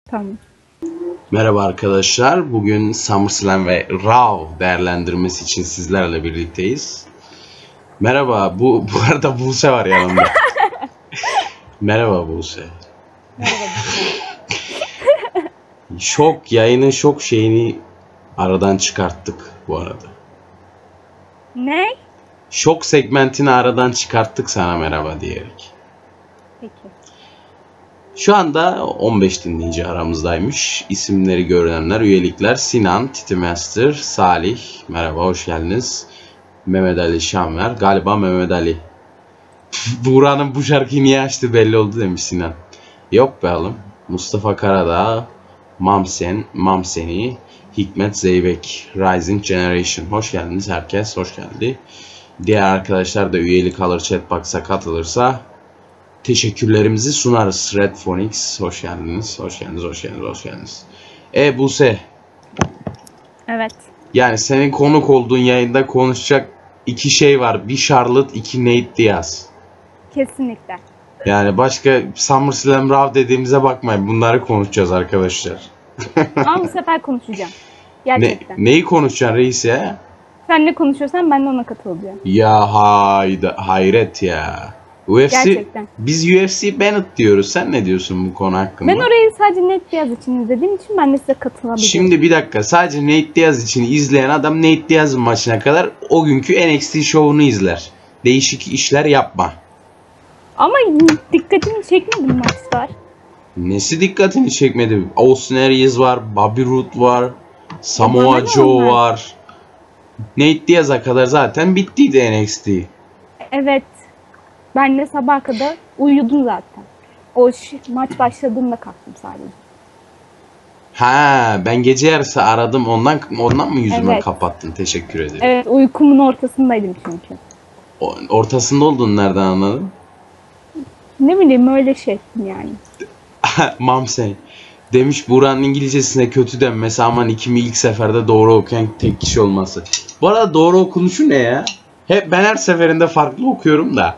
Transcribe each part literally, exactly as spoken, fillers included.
Tamam. Merhaba arkadaşlar. Bugün SummerSlam ve Raw değerlendirmesi için sizlerle birlikteyiz. Merhaba. Bu bu arada Buse var yanımda. Merhaba Buse. Merhaba. Şok yayının şok şeyini aradan çıkarttık bu arada. Ne? Şok segmentini aradan çıkarttık sana merhaba diyerek. Peki. Şu anda on beş dinleyici aramızdaymış. İsimleri görünenler, üyelikler Sinan, Titi Master, Salih. Merhaba, hoş geldiniz. Mehmet Ali Şanver. Galiba Mehmet Ali. Buğra'nın bu şarkıyı niye açtı belli oldu demiş Sinan. Yok be oğlum. Mustafa Karadağ, Mamsen, Mamseni, Hikmet Zeybek, Rising Generation. Hoş geldiniz herkes, hoş geldi. Diğer arkadaşlar da üyelik alır chatbox'a katılırsa teşekkürlerimizi sunarız. Red Phoenix, hoş geldiniz, hoş geldiniz, hoş geldiniz, hoş geldiniz. E Buse. Evet. Yani senin konuk olduğun yayında konuşacak iki şey var. Bir Charlotte, iki Nate Diaz. Kesinlikle. Yani başka SummerSlam Raw dediğimize bakmayın. Bunları konuşacağız arkadaşlar. Ama bu sefer konuşacağım. Ne, Gerçekten. neyi konuşacaksın reis ya? Sen ne konuşuyorsan ben de ona katılacağım. Ya hayda, hayret ya. U F C, Gerçekten. biz U F C Bennett diyoruz. Sen ne diyorsun bu konu hakkında? Ben orayı sadece Net Diaz için izlediğim için ben de size katılabilirim. Şimdi bir dakika. Sadece Nate Diaz için izleyen adam Nate Diaz'ın maçına kadar o günkü N X T şovunu izler. Değişik işler yapma. Ama dikkatimi çekmedi bu maçlar. Nesi dikkatini çekmedi? Austin Aries var, Bobby Roode var, Samoa bana ne Joe onlar? var. Nate Diaz'a kadar zaten bittiydi N X T. Evet. Ben de sabaha kadar uyudum zaten. O ş- maç başladığında kalktım sadece. Ha, ben gece yarısı aradım ondan ondan mı yüzüme Evet. kapattın? Teşekkür ederim. Evet, uykumun ortasındaydım çünkü. O- Ortasında olduğunu nereden anladın? Ne bileyim öyle şey ettim yani. Mamsen. Demiş Buğra'nın İngilizcesine kötü denmesi aman ikimi ilk seferde doğru okuyan tek kişi olması. Bu arada doğru okunuşu ne ya? Hep ben her seferinde farklı okuyorum da.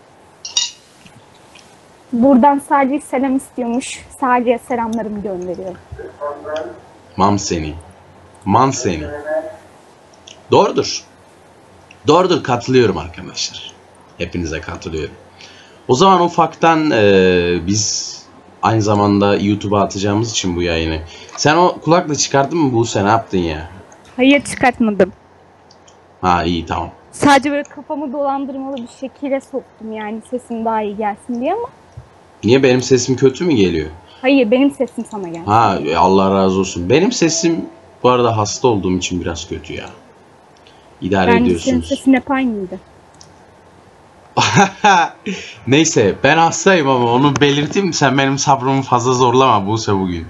Buradan Salih selam istiyormuş. Salih'e selamlarımı gönderiyorum. Mamseni. Manseni. Doğrudur. Doğrudur, katılıyorum arkadaşlar. Hepinize katılıyorum. O zaman ufaktan eee, biz aynı zamanda YouTube'a atacağımız için bu yayını. Sen o kulaklığı çıkardın mı Buse, ne yaptın ya? Hayır, çıkartmadım. Ha iyi tamam. Sadece böyle kafamı dolandırmalı bir şekilde soktum yani sesim daha iyi gelsin diye ama Niye, benim sesim kötü mü geliyor? hayır, benim sesim sana gelsin. Ha e, Allah razı olsun. Benim sesim bu arada hasta olduğum için biraz kötü ya. İdare Bence senin ediyorsunuz. sesin hep aynıydı. Neyse ben hastayım ama onu belirteyim, sen benim sabrımı fazla zorlama Buse bugün.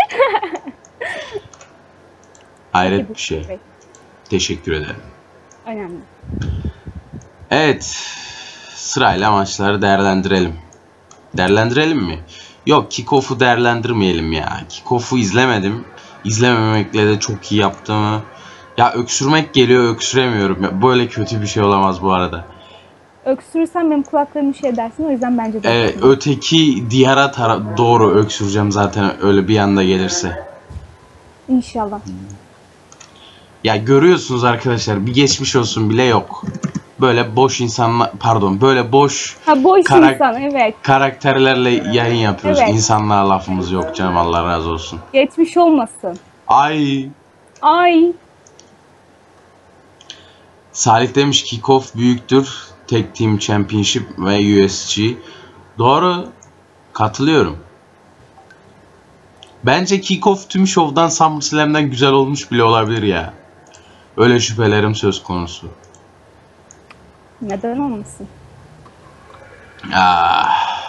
Hayret bir şey. Teşekkür ederim. Önemli. Evet, sırayla maçları değerlendirelim. Değerlendirelim mi? Yok, Kickoff'u değerlendirmeyelim ya. Kickoff'u izlemedim. İzlememekle de çok iyi yaptığımı. Ya öksürmek geliyor, öksüremiyorum. Ya böyle kötü bir şey olamaz bu arada. Öksürürsen benim kulaklarım şey dersin, o yüzden bence de. Ee, öksürme. öteki diyara tara- doğru öksüreceğim zaten öyle bir anda gelirse. İnşallah. Ya görüyorsunuz arkadaşlar, bir geçmiş olsun bile yok. Böyle boş insanlar, pardon, böyle boş Ha, boş Karak- insan, evet. karakterlerle yayın yapıyoruz. Evet. İnsanlara lafımız yok canım, Allah razı olsun. Geçmiş olmasın. Ay, Ay. Salih demiş Kickoff büyüktür. Tag Team Championship ve U S G. Doğru, katılıyorum. Bence Kickoff tüm şovdan SummerSlam'den güzel olmuş bile olabilir ya. Öyle şüphelerim söz konusu. Neden olmasın? Ah.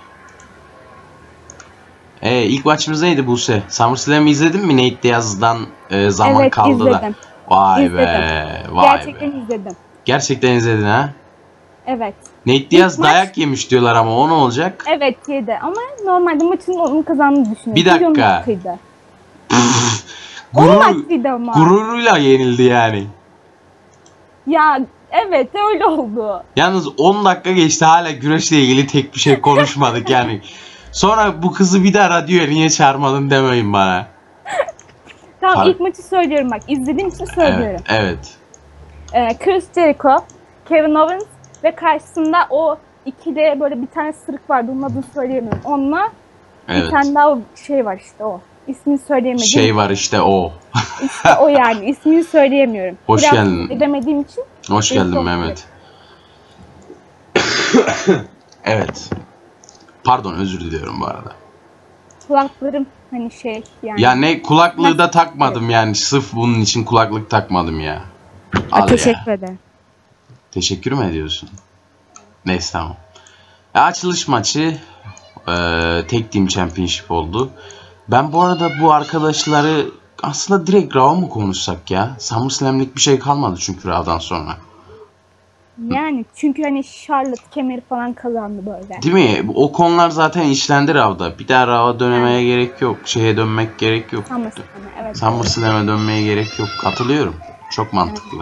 Ee, ilk maçımız neydi Buse? SummerSlam'ı izledin mi? Nate Diaz'dan e, zaman Evet, kaldı izledim. da. Vay İzledim. be, vay Gerçekten be. izledim. Gerçekten izledin ha? Evet. Nate Diaz İlk maç- dayak yemiş diyorlar ama o ne olacak? Evet, yedi ama normalde maçın onun kazandığını düşünüyorum. Bir dakika. Çünkü onun hakkıydı. O Gurur, maçtıydı ama. gururuyla yenildi yani. Ya evet, öyle oldu. Yalnız on dakika geçti, hala güreşle ilgili tek bir şey konuşmadık yani. Sonra bu kızı bir daha radyoya niye çağırmadın demeyin bana. Tamam Par- ilk maçı söylüyorum bak. İzlediğim için söylüyorum. Evet. Ee, Chris Jericho, Kevin Owens ve karşısında o ikili böyle bir tane sırık vardı. Onun adını söyleyemiyorum. Onunla Evet. bir tane daha şey var işte o. İsmini söyleyemedim. Şey var işte o. İşte o yani. İsmini söyleyemiyorum. Hoş Biraz geldin. edemediğim için. Hoş Benim geldin çok Mehmet. Evet. Pardon, özür diliyorum bu arada. Kulaklarım hani şey yani. Ya ne, kulaklığı da takmadım yani. Sırf bunun için kulaklık takmadım ya. Aa, Al teşekkür ya. ederim. Teşekkür mü ediyorsun? Neyse tamam. Ya, açılış maçı e, Tag Team Championship oldu. Ben bu arada bu arkadaşları aslında direkt Raw'a mı konuşsak ya? SummerSlam'lik bir şey kalmadı çünkü Raw'dan sonra. Yani çünkü hani Charlotte kemeri falan kazandı böyle. Değil mi? O konular zaten işlendi Raw'da. Bir daha Raw'a dönemeye gerek yok. Şeye dönmek gerek yok. SummerSlam'e evet. SummerSlam'e dönmeye gerek yok. Katılıyorum. Çok mantıklı.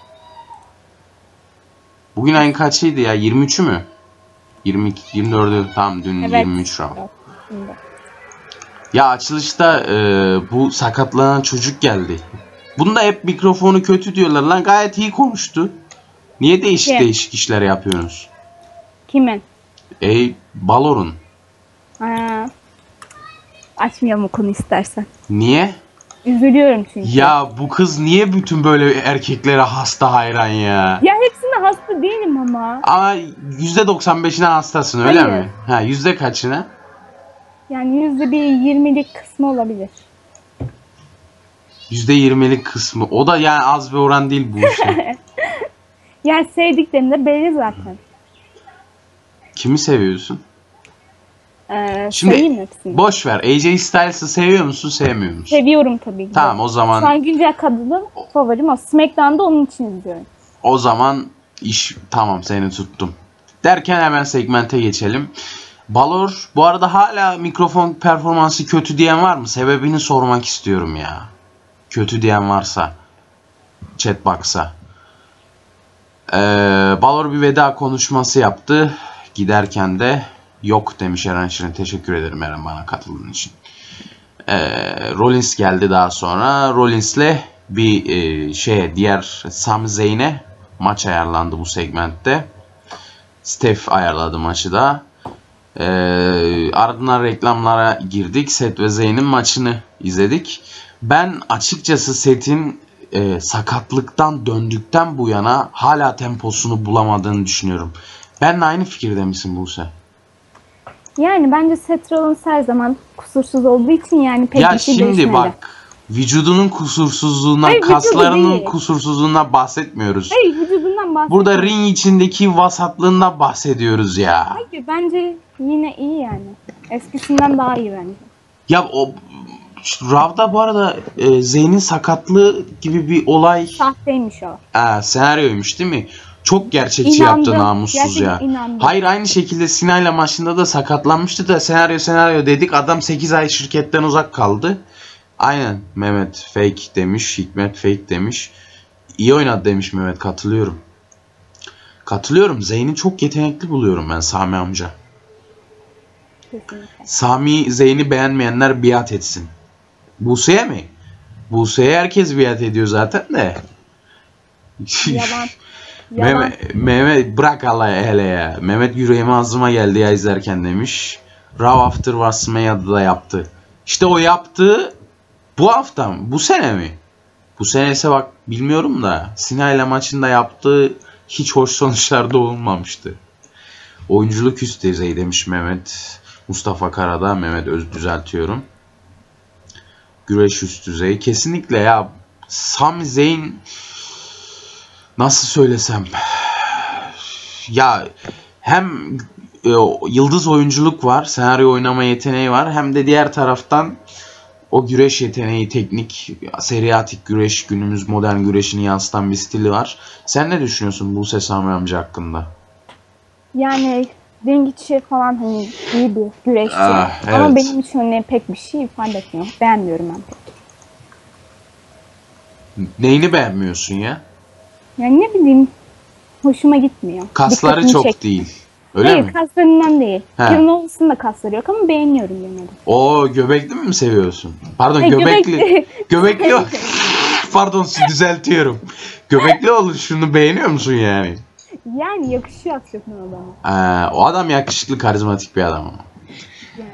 Bugün ayın kaçıydı ya? yirmi üçü mü? yirmi iki, yirmi dördü. Tamam, dün Evet. yirmi üç Raw. Evet, şimdi. Ya açılışta e, bu sakatlanan çocuk geldi. Bunda hep mikrofonu kötü diyorlar lan. Gayet iyi konuştu. Niye değişik Kim? değişik işler yapıyorsunuz? Kimin? Ey Balor'un. Ha. Açmayalım o konu istersen. Niye? Üzülüyorum çünkü. Ya bu kız niye bütün böyle erkeklere hasta hayran ya? Ya hepsine hasta değilim ama. Ama yüzde doksan beşine hastasın öyle Hayır. mi? Ha, yüzde kaçına? Yani yüzde bir yirmilik kısmı olabilir. yüzde yirmilik kısmı. O da yani az bir oran değil bu işin. Yani sevdiklerim de belli zaten. Kimi seviyorsun? Ee, Şimdi sayayım hepsini. boş ver. A J Styles'ı seviyor musun, sevmiyor musun? Seviyorum tabii ki. Tamam, o zaman Şu an güncel kadının favorim o. SmackDown'da onun için izliyorum. o zaman iş tamam, seni tuttum. Derken hemen segmente geçelim. Balor bu arada hala mikrofon performansı kötü diyen var mı? Sebebini sormak istiyorum ya. Kötü diyen varsa chatbox'a. Ee, Balor bir veda konuşması yaptı. Giderken de yok demiş Eren Şirin. Teşekkür ederim Eren, bana katıldığın için. Ee, Rollins geldi daha sonra. Rollins'le bir e, şey diğer Sami Zayn'e maç ayarlandı bu segmentte. Steph ayarladı maçı da. Ee, ardından reklamlara girdik. Seth ve Zayn'in maçını izledik. Ben açıkçası Seth'in e, sakatlıktan döndükten bu yana hala temposunu bulamadığını düşünüyorum. Benle aynı fikirde misin Buse? Yani bence Seth Rollins her zaman kusursuz olduğu için yani pek Ya bir şey şimdi değişmedi. bak, vücudunun kusursuzluğundan, Hayır, vücudu kaslarının değil. kusursuzluğundan bahsetmiyoruz. Hayır vücudundan bahsediyorum. Burada ring içindeki vasatlığından bahsediyoruz ya. Hayır bence yine iyi yani. Eskisinden daha iyi bence. Ya o Raw'da bu arada e, Zayn'in sakatlığı gibi bir olay Sahteymiş o. e, senaryoymuş değil mi? Çok gerçekçi İnandım. yaptı namussuz Gerçekten ya. inandım. Hayır, aynı şekilde Sinay'la maçında da sakatlanmıştı da senaryo senaryo dedik. Adam sekiz ay şirketten uzak kaldı. Aynen, Mehmet fake demiş, Hikmet fake demiş. İyi oynadı demiş Mehmet, katılıyorum. Katılıyorum. Zayn'i çok yetenekli buluyorum ben, Sami amca. Kesinlikle. Sami Zayn'i beğenmeyenler biat etsin. Buse'ye mi? Buse'ye herkes biat ediyor zaten de. Yalan. Yalan. Mehmet, Mehmet bırak Allah hele ya. Mehmet yüreğime ağzıma geldi ya izlerken demiş. Raw After WrestleMania'da da yaptı. İşte o yaptığı bu hafta mı? Bu sene mi? Bu sene ise bak bilmiyorum da Sinay'la maçında yaptığı hiç hoş sonuçlar doğurmamıştı. Oyunculuk üst düzey demiş Mehmet. Mustafa Karada, Mehmet Öz düzeltiyorum. Güreş üst düzey. Kesinlikle ya. Sami Zayn nasıl söylesem. Ya hem e, yıldız oyunculuk var. Senaryo oynama yeteneği var. Hem de diğer taraftan o güreş yeteneği, teknik, seriatik güreş, günümüz modern güreşini yansıtan bir stili var. Sen ne düşünüyorsun Buse Sami amca hakkında? Yani ring içi falan hani iyi bir güreşçi. Ah, evet. Ama benim için hani pek bir şey ifade etmiyor. Beğenmiyorum ben pek. Neyini beğenmiyorsun ya? Yani ne bileyim hoşuma gitmiyor. Kasları Dikkatimi çok çek- değil. Öyle Hayır, mi? kaslarından değil. He. Kevin Owens'ın da kasları yok ama beğeniyorum yine de. O göbekli mi seviyorsun? Pardon, Hayır, göbekli. göbekli. Göbekli. ol- Pardon, düzeltiyorum. Göbekli oluşunu beğeniyor musun yani? Yani yakışıyor aslında adama. Ee, o adam yakışıklı, karizmatik bir adam ama. Yani.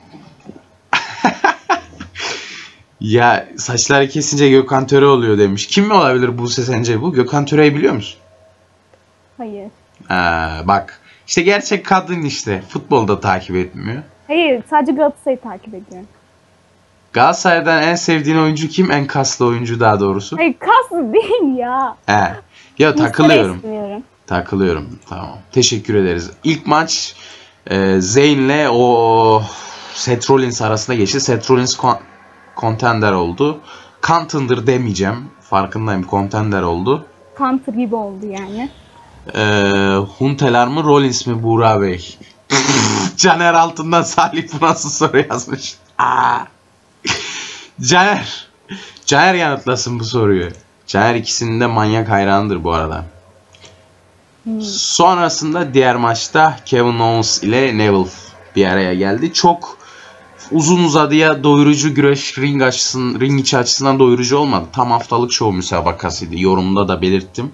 Ya saçları kesince Gökhan Töre oluyor demiş. Kim mi olabilir Buse sence bu? Gökhan Töre'yi biliyor musun? Hayır. Ee, bak işte gerçek kadın işte. Futbolda takip etmiyor. Hayır, sadece Galatasaray'ı takip ediyorum. Galatasaray'dan en sevdiğin oyuncu kim? En kaslı oyuncu daha doğrusu. Hayır, kas değil ya. He. Ya takılıyorum. Muslera'yı Takılıyorum. Tamam. Teşekkür ederiz. İlk maç e, Zayn'le o Seth Rollins arasında geçti. Seth Rollins kon- contender oldu. Contender demeyeceğim. Farkındayım. Contender oldu. Counter gibi oldu yani. Ee, Huntelar mı Rollins mi Buğra Bey? Caner altından Salih bu nasıl soru yazmış? Aa. Caner. Caner yanıtlasın bu soruyu. Caner ikisinin de manyak hayranıdır bu arada. Hmm. Sonrasında diğer maçta Kevin Owens ile Neville bir araya geldi. Çok uzun uzadıya doyurucu güreş ring açısından, ring içi açısından doyurucu olmadı. Tam haftalık şov müsabakasıydı. Yorumda da belirttim.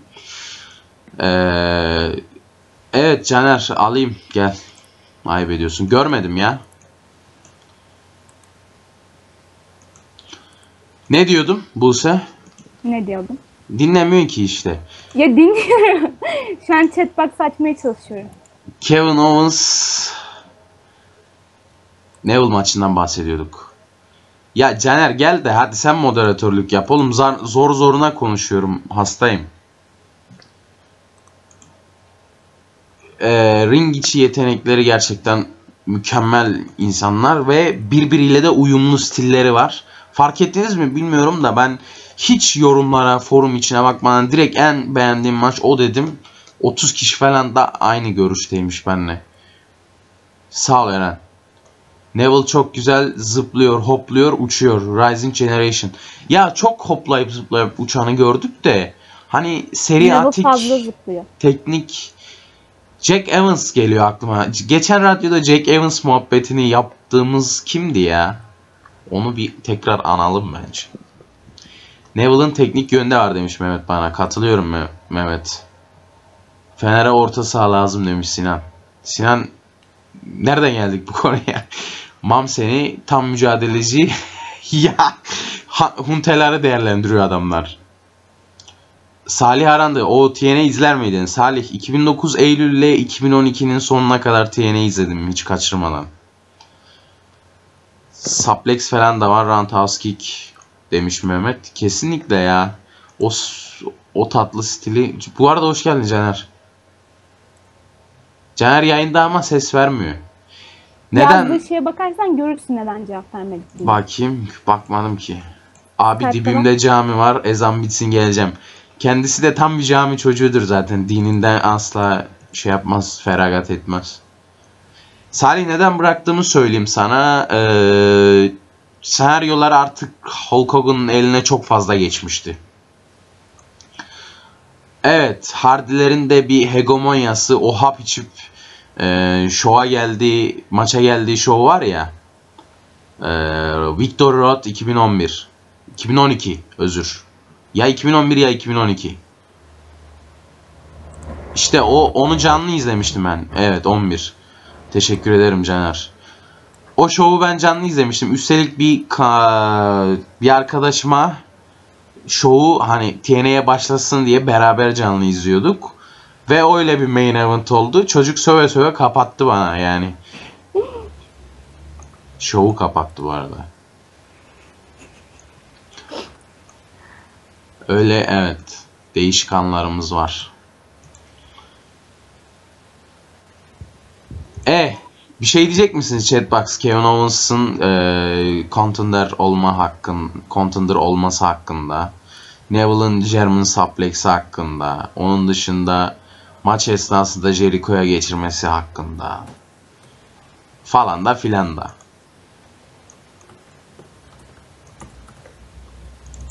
Ee, evet Caner, alayım gel. Ayıp ediyorsun. Görmedim ya. Ne diyordum Buse? Ne diyordum? Dinlemiyorsun ki işte. Ya dinliyorum. Şu an chatbox açmaya çalışıyorum. Kevin Owens Neville maçından bahsediyorduk. Ya Caner gel de hadi sen moderatörlük yap. Oğlum zar, zor zoruna konuşuyorum. Hastayım. Ee, ring içi yetenekleri gerçekten mükemmel insanlar ve birbiriyle de uyumlu stilleri var. Fark ettiniz mi bilmiyorum da ben hiç yorumlara, forum içine bakmadan direkt en beğendiğim maç o dedim. otuz kişi falan da aynı görüşteymiş benimle. Sağ ol Eren. Neville çok güzel zıplıyor, hopluyor, uçuyor. Rising Generation. Ya çok hoplayıp zıplayıp uçanı gördük de hani seri Neville atik fazla zıplıyor. teknik Jack Evans geliyor aklıma. Geçen radyoda Jack Evans muhabbetini yaptığımız kimdi ya? Onu bir tekrar analım bence. Neville'ın teknik yönde var demiş Mehmet bana. Katılıyorum Me- Mehmet. Fener'e orta saha lazım demiş Sinan. Sinan nereden geldik bu konuya? Mam seni tam mücadeleci ya ha, Hunteları değerlendiriyor adamlar. Salih Arandı. O T N A izler miydin? Salih iki bin dokuz Eylül ile iki bin on ikinin sonuna kadar T N A izledim hiç kaçırmadan. Suplex falan da var. Roundhouse kick demiş Mehmet. Kesinlikle ya. O o tatlı stili. Bu arada hoş geldin Caner. Caner yayında ama ses vermiyor. Neden? Yazdığı şeye bakarsan görürsün neden cevap vermedik diye. Bakayım. Bakmadım ki. Abi Kalp dibimde cami var. Ezan bitsin geleceğim. Kendisi de tam bir cami çocuğudur zaten. Dininden asla şey yapmaz. Feragat etmez. Salih neden bıraktığımı söyleyeyim sana. Ee, senaryolar artık Hulk Hogan'ın eline çok fazla geçmişti. Evet. Hardy'lerin de bir hegemonyası. O hap içip e, şova geldiği, maça geldiği şov var ya. E, Victory Road iki bin on bir. iki bin on iki özür. Ya iki bin on bir ya iki bin on iki. İşte o onu canlı izlemiştim ben. Evet on bir. Teşekkür ederim Caner. O şovu ben canlı izlemiştim. Üstelik bir bir arkadaşıma şovu hani T N A'ye başlasın diye beraber canlı izliyorduk. Ve öyle bir main event oldu. Çocuk söve söve kapattı bana yani. Şovu kapattı bu arada. Öyle evet. Değişik anlarımız var. E bir şey diyecek misiniz chatbox? Kevin Owens'ın e, contender olma hakkın, contender olması hakkında, Neville'ın German Suplex'i hakkında, onun dışında maç esnasında Jericho'ya geçirmesi hakkında falan da filan da.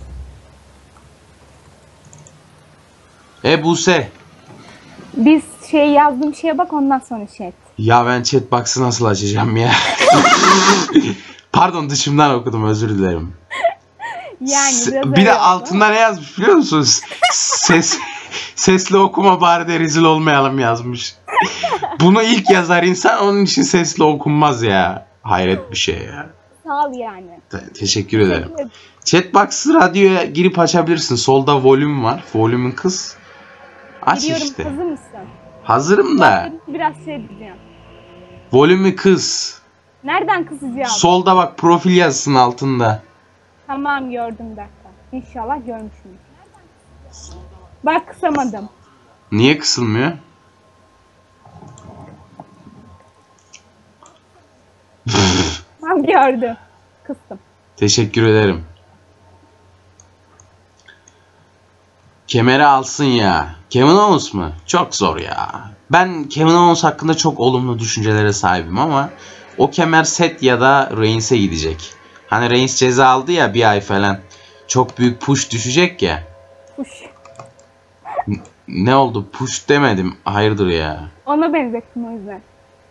E Buse. Biz şey yazdığım şeye bak, ondan sonra şey et. Ya ben chatbox'ı nasıl açacağım ya? Pardon, dışımdan okudum, özür dilerim. Yani biraz Bir de öyle altında ne yazmış biliyor musunuz? Ses sesli okuma bari de rezil olmayalım yazmış. Bunu ilk yazar insan, onun için sesli okunmaz ya. Hayret bir şey ya. Sağ ol yani. Te- teşekkür ederim. Chatbox'ı radyoya girip açabilirsin. Solda volüm var. Volümün kız. Aç Biliyorum, işte. hazır mısın? Hazırım da. Biraz şey diyeceğim. Volümü kız. Nereden kısacağım? Solda bak, profil yazısının altında. Tamam, gördüm, bir dakika. İnşallah görmüşsünüz. Bak, kısamadım. Niye kısılmıyor? Tamam, gördüm. Kıstım. Teşekkür ederim. Kemeri alsın ya. Kevin Owens mı? Çok zor ya. Ben Kevin Owens hakkında çok olumlu düşüncelere sahibim ama o kemer Seth ya da Reigns'e gidecek. Hani Reigns ceza aldı ya, bir ay falan. Çok büyük push düşecek ya. Kuş. Ne oldu? Push demedim. Hayırdır ya. Ona benzettim o yüzden.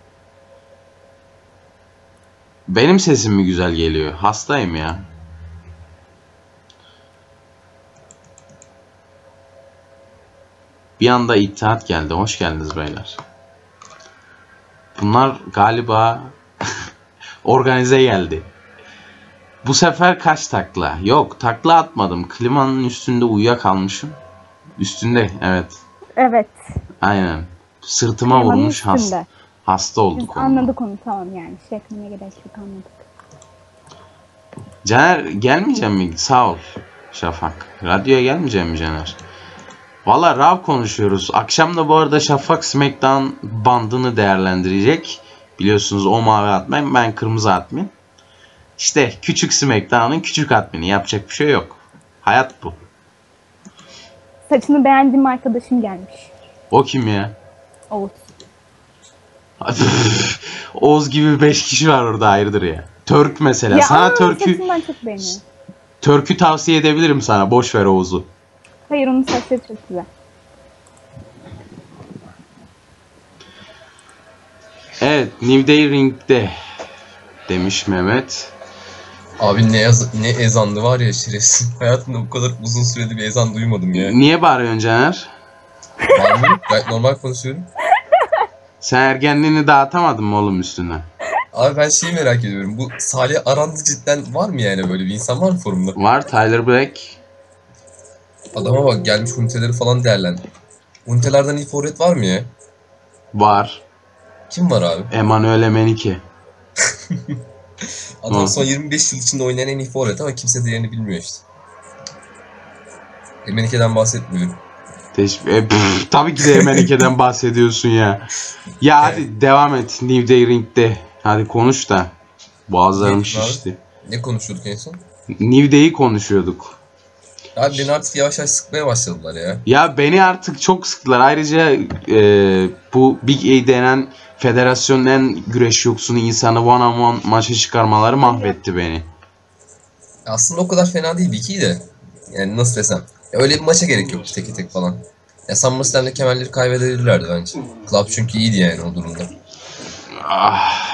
Benim sesim mi güzel geliyor? Hastayım ya. Bir anda İttihat geldi. Hoş geldiniz beyler. Bunlar galiba organize geldi. Bu sefer kaç takla? Yok, takla atmadım. Klimanın üstünde uyuyakalmışım. Üstünde, evet. Evet. Aynen. Sırtıma Klimanın vurmuş, hasta, üstünde. hasta Biz olduk onunla. anladık onu, tamam yani. Şey etmeye gerek yok, anladık. Caner gelmeyecek mi? Sağ ol Şafak. Radyoya gelmeyecek mi Caner? Valla Rav konuşuyoruz. Akşam da bu arada Şafak SmackDown bandını değerlendirecek. Biliyorsunuz o mavi admin, ben kırmızı admin. İşte küçük SmackDown'ın küçük admini. Yapacak bir şey yok. Hayat bu. Saçını beğendiğim arkadaşım gelmiş. O kim ya? Oğuz. Oğuz gibi beş kişi var orada, hayırdır ya. Törk mesela. Ya sana ama Törk'ü saçından çok beğeniyorum. Törk'ü tavsiye edebilirim sana. Boş ver Oğuz'u. Hayır, onun saçları çok güzel. Evet, New Day Ring'de demiş Mehmet. Abi ne, yaz ne ezandı var ya şerefsiz. Hayatımda bu kadar uzun sürede bir ezan duymadım ya. Niye bağırıyorsun Caner? Abi gayet normal konuşuyorum. Sen ergenliğini dağıtamadın mı oğlum üstüne? Abi ben şeyi merak ediyorum. Bu Salih Arandı cidden var mı yani, böyle bir insan var mı forumda? Var, Tyler Black. Adama bak, gelmiş üniteleri falan değerlendi. Ünitelerden iyi forvet var mı ya? Var. Kim var abi? Emanuel Emenike. Adam Hı. son yirmi beş yıl içinde oynayan en iyi forvet ama kimse değerini bilmiyor işte. Emenike'den bahsetmiyorum. Teşvik. E, pff, tabii ki de Emenike'den bahsediyorsun ya. Ya hadi devam et New Day Ring'de. Hadi konuş da. Boğazlarım Neydi abi? şişti. Ne konuşuyorduk en son? New Day'i konuşuyorduk. Abi beni artık yavaş yavaş sıkmaya başladılar ya. Ya beni artık çok sıktılar. Ayrıca e, bu Big A denen federasyonun en güreş yoksunu insanı one on one maça çıkarmaları mahvetti beni. Aslında o kadar fena değil Vicky de. Yani nasıl desem. Ya öyle bir maça gerek yoktu teke tek falan. Ya SummerSlam'da kemerleri kaybedebilirlerdi bence. Club çünkü iyiydi yani o durumda. Ah.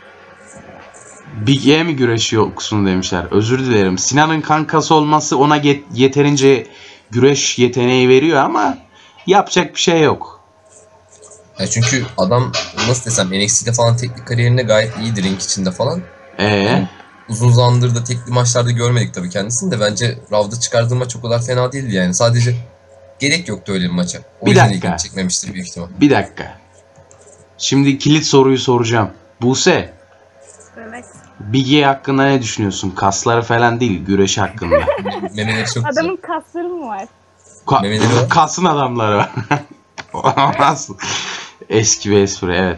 Big A mi güreş yoksunu demişler. Özür dilerim. Sinan'ın kankası olması ona get- yeterince güreş yeteneği veriyor ama yapacak bir şey yok. Ya çünkü adam nasıl desem N X T'de falan teknik kariyerinde gayet iyiydi ring içinde falan. Ee, Uzun zamandır da tekli maçlarda görmedik tabii kendisini de, bence Raw'da çıkardığı maç o kadar fena değildi yani. Sadece gerek yoktu öyle bir maça. O Bir yüzden dakika. ilgini çekmemiştir büyük ihtimal. bir dakika. Şimdi kilit soruyu soracağım. Buse, Evet. Big A hakkında ne düşünüyorsun? Kasları falan değil, güreş hakkında. Memeleri çok güzel. Adamın kasları mı var? Ka- Memeleri var. kasın adamları var. Nasıl? Eski bir espri, evet.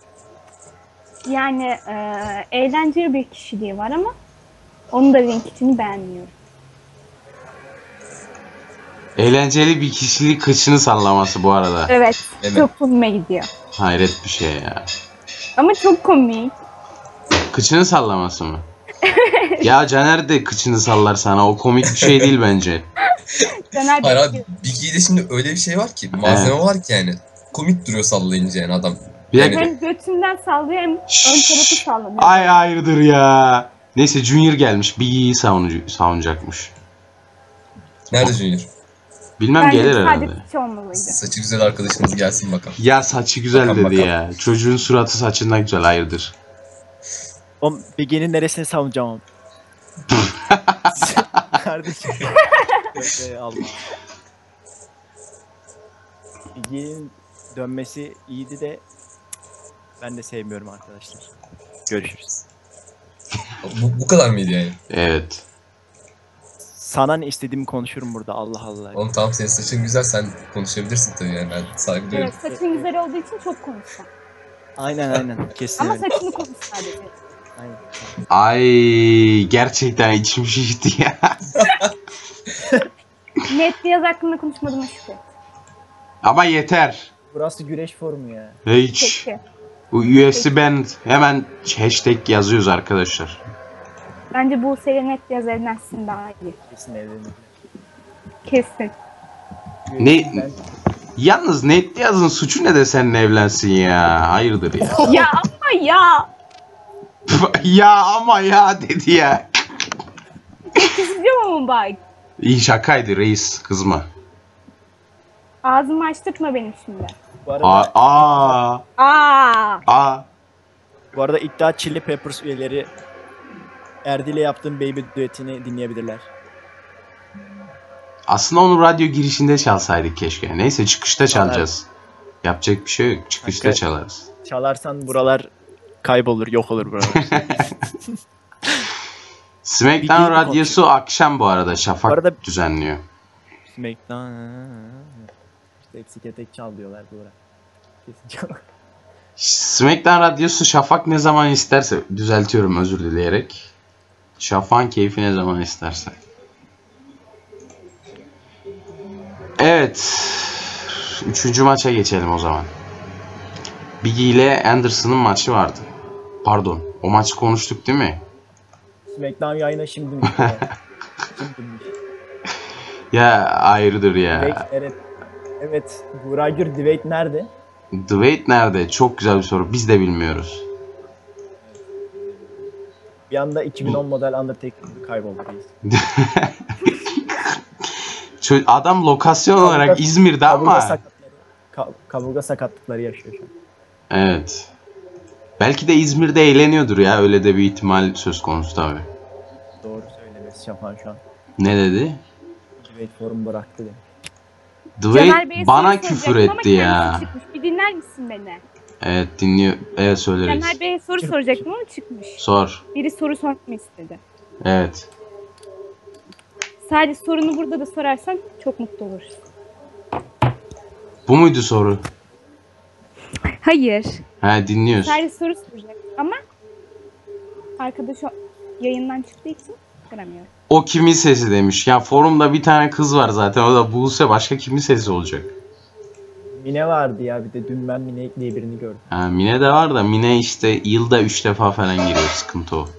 Yani e, eğlenceli bir kişiliği var ama onun da ring içini beğenmiyorum. Eğlenceli bir kişilik kıçını sallaması bu arada. Evet. Evet. Çok komime gidiyor. Hayret bir şey ya. Ama çok komik. Kıçını sallaması mı? Ya Caner de kıçını sallar sana. O komik bir şey değil bence. Caner Hayır Bey- abi Big E'de şimdi öyle bir şey var ki, malzeme var ki yani. komik duruyor sallayınca yani adam. Bir dakika. Hem götünden sallıyor hem ön Şşş. tarafı sallanıyor. Ay hayırdır ya. Neyse Junior gelmiş. Biggie'yi savunucu, savunacakmış. Nerede Junior? Bilmem Bence gelir sadece herhalde. piç olmalıydı. Saçı güzel arkadaşımız gelsin bakalım. Ya saçı güzel Bakalım, dedi bakalım. ya. Çocuğun suratı saçından güzel hayırdır. Oğlum Biggie'nin neresini savunacağım? Kardeşim. Tövbe Allah. Biggie'nin dönmesi iyiydi de ben de sevmiyorum arkadaşlar. Görüşürüz. Bu, bu kadar mıydı yani? Evet. Sana ne istediğimi konuşurum burada, Allah Allah. Oğlum tamam, senin saçın güzel, sen konuşabilirsin tabii yani, ben saygı duyuyorum. Evet, saçın güzel olduğu için çok konuşsan. Aynen aynen, kesin Ama öyle. saçını konuş sadece. Aynen. Ay gerçekten içim şişti ya. Net Diyaz hakkında konuşmadım şükür. Ama yeter. Burası güreş formu ya. Hiç. Peki. Bu U F C band hemen hashtag yazıyoruz arkadaşlar. Bence bu seri Net Diyaz evlensin daha iyi. Kesin evlenir. Kesin. Ne- Ben- Yalnız Net Yaz'ın suçu ne de seninle evlensin ya. Hayırdır ya. Ya ama ya. Ya ama ya dedi ya. Keseceğim ama bak. İyi şakaydı reis, kızma. Ağzımı açtırtma benim şimdi. Bu arada, Aa, aa, Aa. aa. bu arada iddia Chili Peppers üyeleri Erdil'le yaptığım Baby düetini dinleyebilirler. Aslında onu radyo girişinde çalsaydık keşke. Neyse çıkışta çalacağız. Yapacak bir şey yok. Çıkışta Hakikaten. çalarız. Çalarsan buralar kaybolur, yok olur buralar. Smackdown Bildiğini radyosu akşam bu arada. Şafak Bu arada- düzenliyor. Smackdown. İşte hepsi tek çal diyorlar bu ara. Kesin çal. Smackdown radyosu Şafak ne zaman isterse, düzeltiyorum özür dileyerek. Şafak'ın keyfi ne zaman isterse. Evet. Üçüncü maça geçelim o zaman. Biggie ile Anderson'ın maçı vardı. Pardon. O maçı konuştuk değil mi? Smackdown yayına şimdi mi? Şimdi mi? Ya ayrıdır ya. Dwayne, evet. Evet. Buğra Gür, Dwayne nerede? Dwayne nerede? Çok güzel bir soru. Biz de bilmiyoruz. Bir anda iki bin on model Undertaker kayboldu reis. Çö- Adam lokasyon Kaburga- olarak İzmir'de Kaburga ama... sakatları, ka- kaburga sakatlıkları yaşıyor şu an. Evet. Belki de İzmir'de eğleniyordur ya. Öyle de bir ihtimal söz konusu tabii. Doğru söylemesi Şafan şu an. Ne dedi? Dwayne forum bıraktı demiş. Dwayne Bey'e bana soru küfür soracaktım ama etti ya. kendisi çıkmış. Bir dinler misin beni? Evet dinliyor. Evet söyleriz. Caner Bey'e soru soracaktım ama çıkmış. Sor. Biri soru sormamı istedi. Evet. Sadece sorunu burada da sorarsan çok mutlu oluruz. Bu muydu soru? Hayır. He dinliyoruz. Sadece soru soracak ama arkadaş o yayından çıktığı için soramıyorum. O kimin sesi demiş. Ya forumda bir tane kız var zaten. O da Buse. Başka kimin sesi olacak? Mine vardı ya, bir de dün ben Mine diye birini gördüm. Ha, Mine de var da Mine işte yılda üç defa falan giriyor. Sıkıntı o.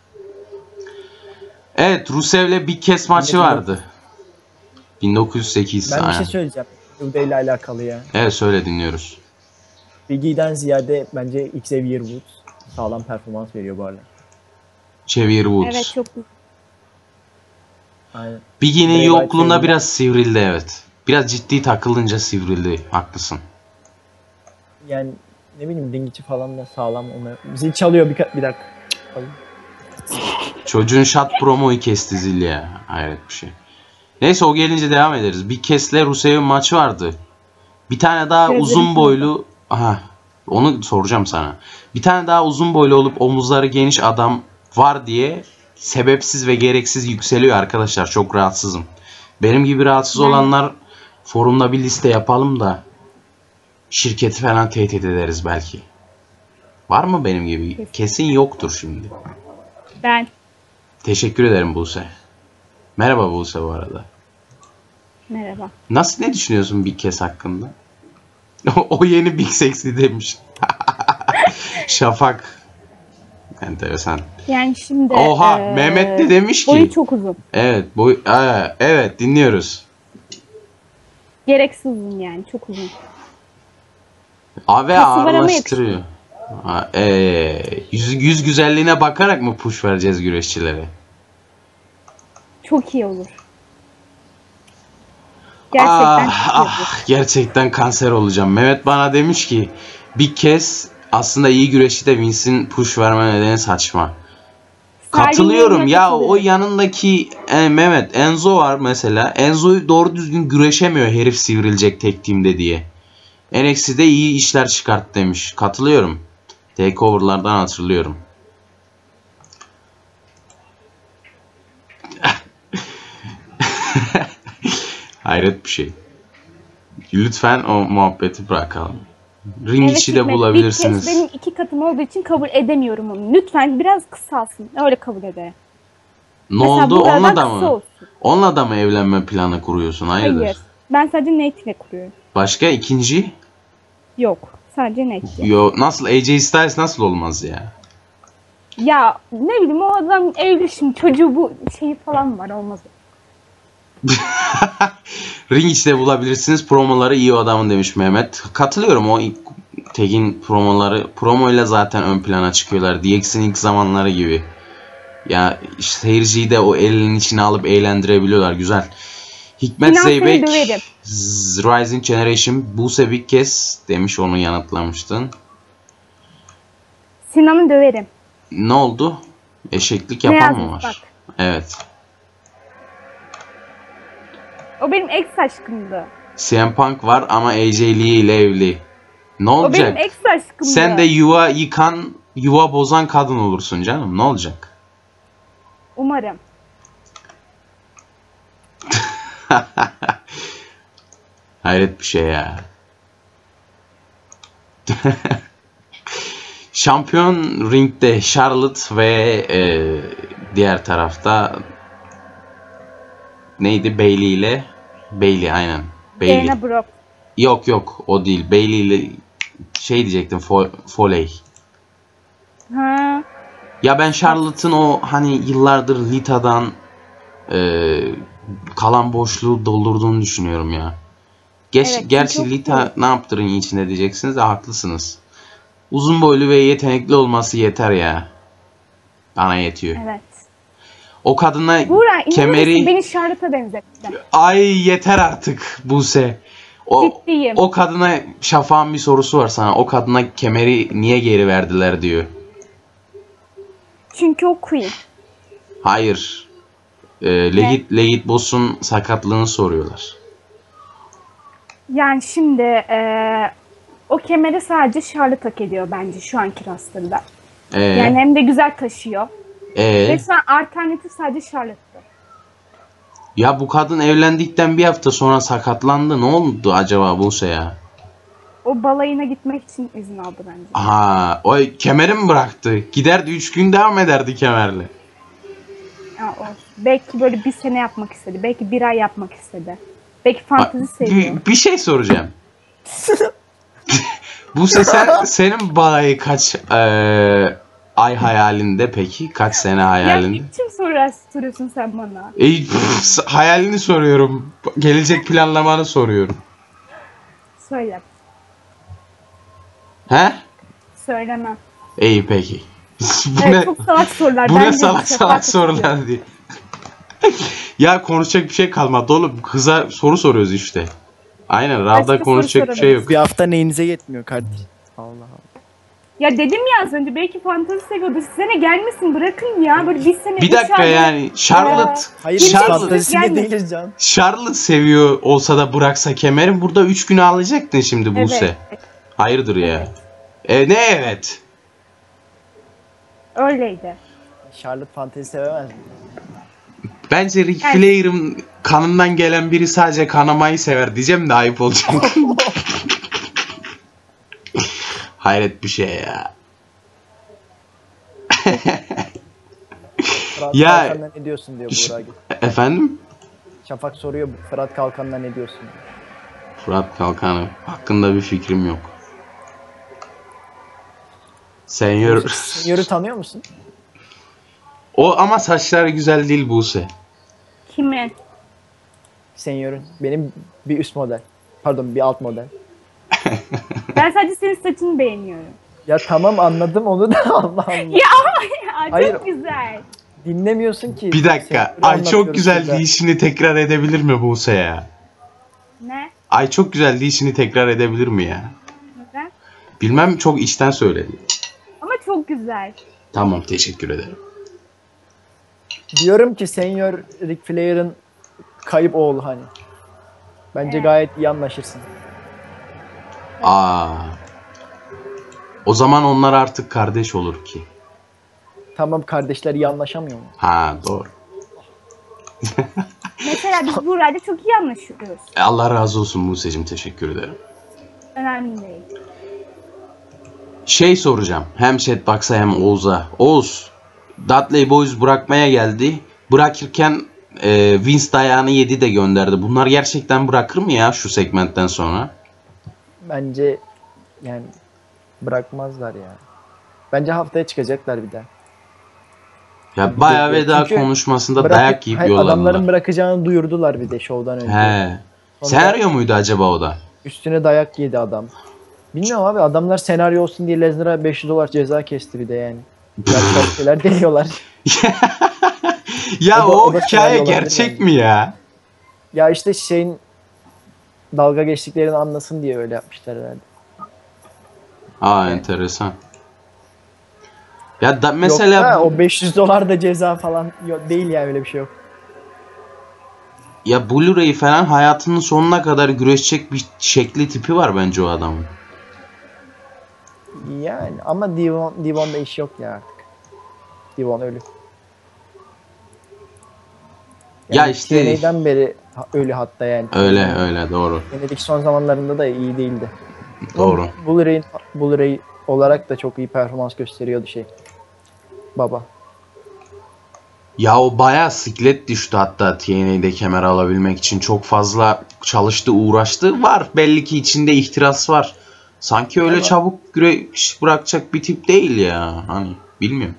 Evet, Rusev'le bir kez maçı vardı. bin dokuz yüz sekiz. Ben bir aynen. şey söyleyeceğim. Yılda ile alakalı ya. Evet söyle dinliyoruz. Biggie'den ziyade bence Xavier Woods sağlam performans veriyor bu arada. Xavier Woods. Evet çok Aynen. Biggie'nin Bray yokluğunda Wyatt biraz sivrildi evet. Biraz ciddi takılınca sivrildi. Haklısın. Yani ne bileyim dingici falan da sağlam. Onu... Zil çalıyor bir, bir dakika. Ay. Çocuğun shot promoyu kesti zil ya. Hayret bir şey. Neyse o gelince devam ederiz. Bir kesle Rusev'in maçı vardı. Bir tane daha Gözlerim uzun kanadı. boylu... Aha, onu soracağım sana. Bir tane daha uzun boylu olup omuzları geniş adam var diye sebepsiz ve gereksiz yükseliyor arkadaşlar. Çok rahatsızım. Benim gibi rahatsız Ben- olanlar forumda bir liste yapalım da şirketi falan tehdit ederiz belki. Var mı benim gibi? Kesin. Kesin yoktur şimdi. ben. Teşekkür ederim Buse. Merhaba Buse bu arada. Merhaba. Nasıl, ne düşünüyorsun Big Kes hakkında? O yeni Big Sexy demiş. Şafak. Enteresan. Yani şimdi Oha eee, Mehmet de demiş boyu ki. çok uzun. Evet boy Aa, evet dinliyoruz. Gereksiz uzun yani çok uzun. Abi Kası var ama ağırlaştırıyor. Ha, ee, yüz, yüz güzelliğine bakarak mı push vereceğiz güreşçilere? Çok iyi olur. Gerçekten ah, çok iyi olur. ah, gerçekten kanser olacağım. Mehmet bana demiş ki bir kez aslında iyi güreşçi de Vince'in push verme nedeni saçma. Katılıyorum Salih'in ya, katılıyorum. o yanındaki e, Mehmet Enzo var mesela. Enzo'yu doğru düzgün güreşemiyor herif sivrilecek tek team'de diye. N X T'de iyi işler çıkart demiş. Katılıyorum. Takeover'lardan hatırlıyorum. Hayret bir şey. Lütfen o muhabbeti bırakalım. Ring Evet, içi de Hikmet, bulabilirsiniz. Bir kez benim iki katım olduğu için kabul edemiyorum onu. Lütfen biraz kısalsın. Öyle kabul ederim. Ne Mesela oldu? buradan Onunla da kısa mı? olsun. Onunla da mı evlenme planı kuruyorsun? Hayırdır? Hayır. Ben sadece Nate ile kuruyorum. Başka ikinci? Yok. Sadece Nate ile. Yo, nasıl? A J Styles nasıl olmaz ya? Ya ne bileyim, o adam evli şimdi, çocuğu bu şeyi falan var, olmaz. Ring içinde bulabilirsiniz. Promoları iyi o adamın demiş Mehmet. Katılıyorum, o ilk Teg'in promoları promoyla zaten ön plana çıkıyorlar. D X'in ilk zamanları gibi. Ya işte seyirciyi de o elinin içine alıp eğlendirebiliyorlar. Güzel. Hikmet İnan seni Zeybek döverim. Z- Rising Generation Buse bir kez demiş, onu yanıtlamıştın. Sinan'ı döverim. Ne oldu? Eşeklik Ne yapan mı yazmış var? bak. Evet. O benim ex aşkımdı. C M Punk var ama A J Lee ile evli. Ne O olacak? benim ex aşkımdı. Sen de yuva yıkan, yuva bozan kadın olursun canım. Ne olacak? Umarım. Hayret bir şey ya. Şampiyon ringde Charlotte ve e, diğer tarafta neydi? Bayley ile Bayley, aynen. Bayley. Dana Brooke. Yok yok, o değil. Bayley ile şey diyecektim, Fo Foley. Ha. Ya ben Charlotte'ın o hani yıllardır Lita'dan e, kalan boşluğu doldurduğunu düşünüyorum ya. Geç, Evet, gerçi çok Lita iyi. ne yaptırın içinde diyeceksiniz de haklısınız. Uzun boylu ve yetenekli olması yeter ya. Bana yetiyor. Evet. O kadına Buğra, inanır kemeri... mısın? Beni Charlotte'a benzettin. Ay yeter artık Buse. O, Ciddiyim. o kadına, Şafak'ın bir sorusu var sana. O kadına kemeri niye geri verdiler diyor. Çünkü o queen. Hayır. Ee, Legit, Legit Boss'un sakatlığını soruyorlar. Yani şimdi eee, o kemeri sadece Charlotte hak ediyor bence şu anki roster'da. Ee, Yani hem de güzel taşıyor. ee, Ve şu an alternatif sadece Charlotte'da. ya bu kadın evlendikten bir hafta sonra sakatlandı. Ne oldu acaba Buse ya? O balayına gitmek için izin aldı bence. Aha, o kemeri mi bıraktı? Giderdi üç gün devam ederdi kemerle. Ya, o. Belki böyle bir sene yapmak istedi. Belki bir ay yapmak istedi. Belki fantezi seviyor. Bir, bir şey soracağım. Buse sen, senin balayı kaç eee, ay hayalinde peki? Kaç sene Ya hayalinde? kim soruyorsun, soruyorsun sen bana? E, pf, hayalini soruyorum. Gelecek planlamanı soruyorum. Söyle. He? Söylemem. İyi peki. bu Evet, ne? çok salak sorular. Bu Ben ne de salak bir sefer salak sorular katılıyorum. diye. Ya konuşacak bir şey kalmadı oğlum. Kıza soru soruyoruz işte. Aynen, Rav'da Başka soru konuşacak bir şey yok. Bir hafta neyinize yetmiyor kardeşim. Allah Allah. Ya dedim ya az önce, belki fantezi seviyordu. Size ne gelmesin, bırakın ya. Böyle bir sene. Bir üç dakika ay- yani Charlotte Hayır, Kimse Charlotte, fantezisinde gelmedi. değiliz can. Charlotte seviyor olsa da bıraksa kemeri burada üç günü alacaktın şimdi Buse. Evet. Hayırdır ya? E ne evet? Öyleydi. Charlotte fantezi sevemez mi? Bence Ric Yani- Flair'ın kanından gelen biri sadece kanamayı sever diyeceğim de ayıp olacak. Hayret bir şey ya. Fırat Ya- Kalkan'dan ne diyorsun diyor Ş- Burak. Efendim? Şafak soruyor, Fırat Kalkan'dan ne diyorsun diyor. Fırat Kalkanı hakkında bir fikrim yok. Senyor... Senior'u tanıyor musun? O ama saçları güzel değil Buse. Kimi? Senior'un. Benim bir üst model. Pardon, bir alt model. Ben sadece senin saçını beğeniyorum. Ya tamam anladım onu da Allah Allah. Ya ama ya çok Hayır. güzel. Dinlemiyorsun ki. Bir dakika. Sektörü Ay çok anlatıyoruz güzel burada. deyişini tekrar edebilir mi Buse ya? Ne? Ay çok güzel deyişini tekrar edebilir mi ya? Neden? Bilmem, çok içten söyledi. Ama çok güzel. Tamam, teşekkür ederim. Diyorum ki Senior Ric Flair'ın kayıp oğlu hani. Bence Evet. gayet iyi anlaşırsın. Aa. O zaman onlar artık kardeş olur ki. Tamam kardeşler iyi anlaşamıyor mu? Ha, doğru. Mesela biz Buğra'yla çok iyi anlaşıyoruz. E, Allah razı olsun Buse'cim, teşekkür ederim. Önemli değil. Şey soracağım. Hem Chatbox'a hem Oğuz'a. Oğuz, Dudley Boys bırakmaya geldi. Bırakırken e, Vince dayağını yedi de gönderdi. Bunlar gerçekten bırakır mı ya şu segmentten sonra? Bence yani bırakmazlar ya. Bence haftaya çıkacaklar bir daha. Ya bayağı Çünkü veda konuşmasında dayak yiyip hayır, yolladılar. adamların bırakacağını duyurdular bir de şovdan önce. He. Sonra Senaryo muydu acaba o da? üstüne dayak yedi adam. Bilmiyorum abi, adamlar senaryo olsun diye Lesnar'a beş yüz dolar ceza kesti bir de yani. Gerçek şeyler deniyorlar. Ya O da- o, o da hikaye senaryo olabilir gerçek bence. mi ya? Ya işte şeyin dalga geçtiklerini anlasın diye öyle yapmışlar herhalde. Aa, enteresan. Ya da mesela Yoksa bu- o beş yüz dolar da ceza falan yok, değil yani, öyle bir şey yok. ya Blu-ray falan hayatının sonuna kadar güreşecek bir şekli tipi var bence o adamın. Yani ama Devon, Devon'da iş yok ya artık. Devon ölü. Ya işte- T N A'den beri ha- ölü hatta yani. Öyle öyle, doğru. Venedik son zamanlarında da iyi değildi. Doğru. Blu-ray, Blu-ray olarak da çok iyi performans gösteriyordu şey. Baba. Ya o bayağı siklet düştü hatta T N A'de kemer alabilmek için. Çok fazla çalıştı, uğraştı. Var. Belli ki içinde ihtiras var. Sanki öyle Ama- çabuk güreş bırakacak bir tip değil ya. Hani bilmiyorum.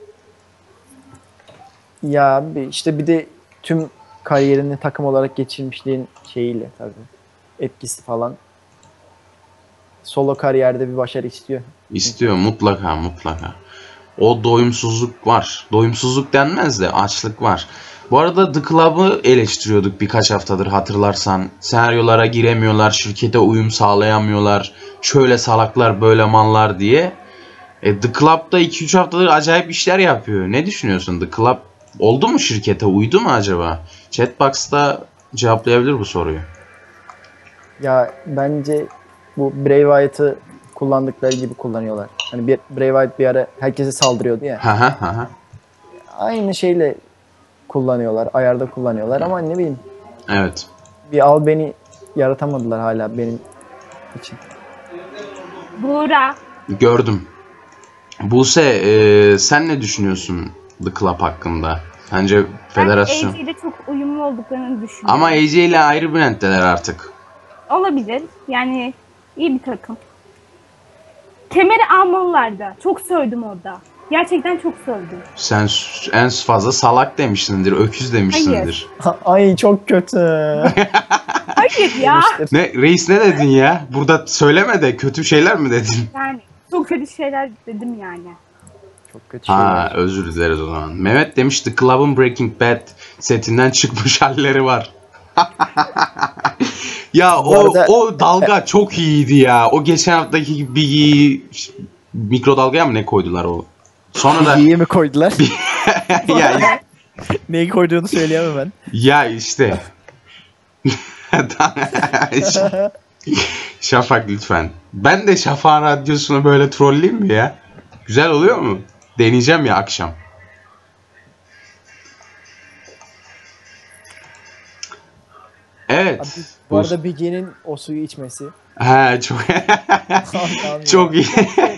Ya abi işte bir de tüm kariyerini takım olarak geçirmişliğin şeyiyle tabii. Etkisi falan. Solo kariyerde bir başarı istiyor. İstiyor mutlaka mutlaka. O doyumsuzluk var. Doyumsuzluk denmez de açlık var. Bu arada The Club'ı eleştiriyorduk birkaç haftadır hatırlarsan. Senaryolara giremiyorlar, şirkete uyum sağlayamıyorlar. Şöyle salaklar, böyle mallar diye. E, The Club'da iki üç haftadır acayip işler yapıyor. Ne düşünüyorsun? The Club oldu mu şirkete? Uydu mu acaba? Chatbox'ta cevaplayabilir bu soruyu. Ya bence bu Bray Wyatt'ı kullandıkları gibi kullanıyorlar. Hani bir Bray Wyatt bir ara herkese saldırıyordu ya. Ha ha ha. Aynı şeyle kullanıyorlar, ayarda kullanıyorlar ama ne bileyim, Evet. bir al beni yaratamadılar hala benim için. Buğra. Gördüm. Buse, e, sen ne düşünüyorsun The Club hakkında? Sence federasyon... Ben A J'de çok uyumlu olduklarını düşünüyorum. Ama A J ile ayrı branddeler artık. Olabilir. Yani iyi bir takım. Kemeri almalılardı. Çok sövdüm orada. Gerçekten çok sövdüm. Sen s- en fazla salak demişsindir, öküz demişsindir. Ay çok kötü. Hayır ya. Ne reis, ne dedin ya? Burada söyleme de kötü şeyler mi dedin? Yani çok kötü şeyler dedim yani. Çok kötü Ha, şeyler. özür dileriz o zaman. Mehmet demiş The Club'ın Breaking Bad setinden çıkmış halleri var. Ya Bu o arada- o dalga çok iyiydi ya. O geçen haftaki bir mikrodalgaya mı ne koydular o? Sonra da İyi mi koydular? ya Neyi koyduğunu söyleyemem ben. ya işte. Şafak lütfen. Ben de Şafak radyosunu böyle trolleyeyim mi ya? Güzel oluyor mu? Deneyeceğim ya akşam. Evet. Abi, bu arada Biggie'nin o suyu içmesi. He çok Allah'ım ya. çok iyi.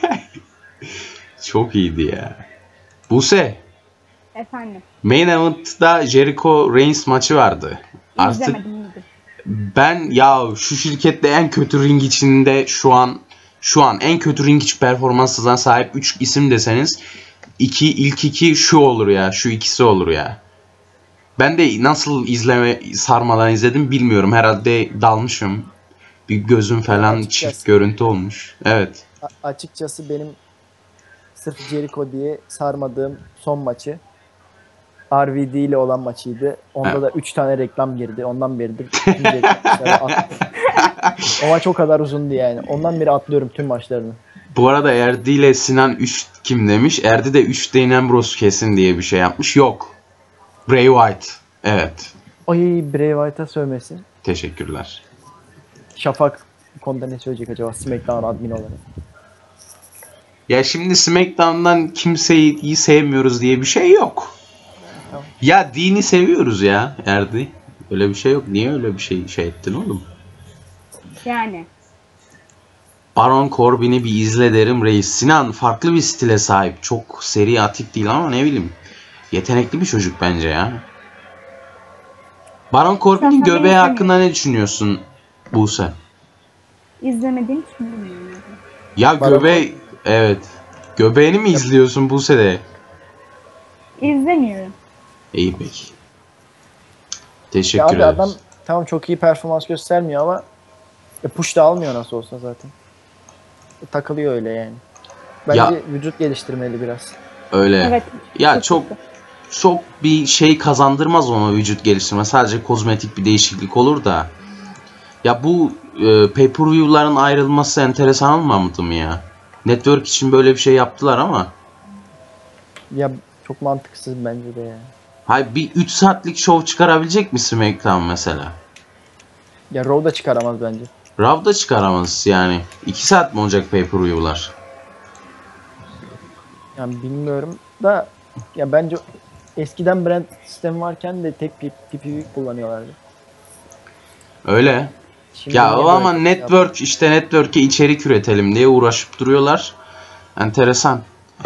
Çok iyiydi ya. Buse, Efendim. Main Event'da Jericho Reigns maçı vardı. Artık İzlemedim iyiydi. ben ya şu şirkette en kötü ring içinde şu an şu an en kötü ring içi performansına sahip üç isim deseniz iki ilk iki şu olur ya. Şu ikisi olur ya. Ben de nasıl izleme sarmadan izledim bilmiyorum. Herhalde dalmışım. Bir gözüm falan Açıkçası. çift görüntü olmuş. Evet. A- açıkçası benim sırf Jericho diye sarmadığım son maçı R V D ile olan maçıydı. Onda Evet. da üç tane reklam girdi. Ondan beridir tüm Jericho maçları attım. O maç o kadar uzundu yani. Ondan beri atlıyorum tüm maçlarını. Bu arada Erdi ile Sinan üç kim demiş? Erdi de üç Dean Ambrose kesin diye bir şey yapmış. Yok. Bray Wyatt. Evet. Ay Bray Wyatt'a sövmesi. Teşekkürler. Şafak bu konuda ne söyleyecek acaba SmackDown admin olarak? Ya şimdi SmackDown'dan kimseyi iyi sevmiyoruz diye bir şey yok. Tamam. Ya dini seviyoruz ya Erdi. Öyle bir şey yok. Niye öyle bir şey şey ettin oğlum? Yani. Baron Corbin'i bir izle derim reis. Sinan farklı bir stile sahip. Çok seri atik değil ama ne bileyim. Yetenekli bir çocuk bence ya. Baron Corbin'in Sen göbeği tabii hakkında ne düşünüyorsun Buse? İzlemediğim için bilmiyorum. Ya Baron göbeği... Evet. Göbeğini mi izliyorsun Buse de? İzlemiyorum. İyi peki. Ya Teşekkür abi ederiz. adam tamam çok iyi performans göstermiyor ama e, push da almıyor nasıl olsa zaten. E, takılıyor öyle yani. Bence Ya- vücut geliştirmeli biraz. Öyle. Evet. Ya çok çok bir şey kazandırmaz ona vücut geliştirme. Sadece kozmetik bir değişiklik olur da. Ya bu e, pay-per-view'ların ayrılması enteresan olmadı mı ya? Network için böyle bir şey yaptılar ama. Ya çok mantıksız bence de yani. Hayır bir üç saatlik show çıkarabilecek mi SmackDown mesela? Ya Raw da çıkaramaz bence. Raw'da çıkaramaz yani. iki saat mi olacak pay-per-view'lar? Yani bilmiyorum da ya bence eskiden brand sistemi varken de tek P P V kullanıyorlardı. Öyle. Şimdi Ya niye o ama böyle network işte network'e içerik üretelim diye uğraşıp duruyorlar. Enteresan.